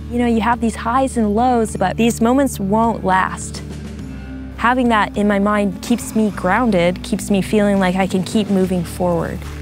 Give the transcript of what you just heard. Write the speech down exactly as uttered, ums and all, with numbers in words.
You know, you have these highs and lows, but these moments won't last. Having that in my mind keeps me grounded, keeps me feeling like I can keep moving forward.